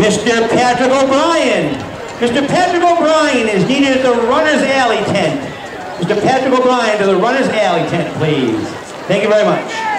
Mr. Patrick O'Brien. Mr. Patrick O'Brien is needed at the Runner's Alley tent. Mr. Patrick O'Brien to the Runner's Alley tent, please. Thank you very much.